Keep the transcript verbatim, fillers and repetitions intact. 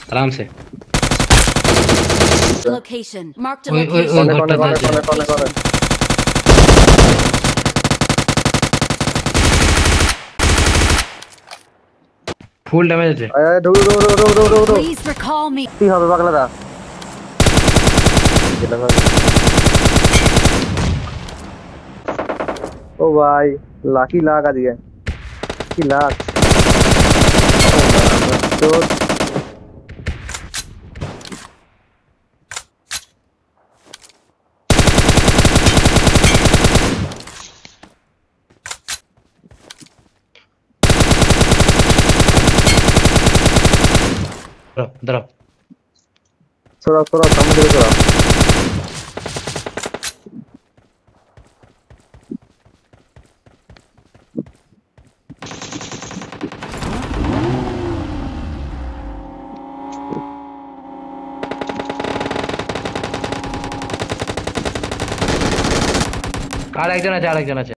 आराम से। Location. Marked a ओए ओए ओए location. घरटा कौन है दाजे। कौन है कौन है कौन है ফুল ড্যামেজ আছে। আয় আয় ঢুক ঢুক ঢুক ঢুক ঢুক ঢুক Please recall me. কি হবে পাগলাটা এটা ভাই ओ भाई लाकी लाग आ दिया की लाग तो দাঁড়াও দাঁড়াও। थोड़ा थोड़ा सामने देखो थोड़ा আর একজন আছে আর একজন আছে।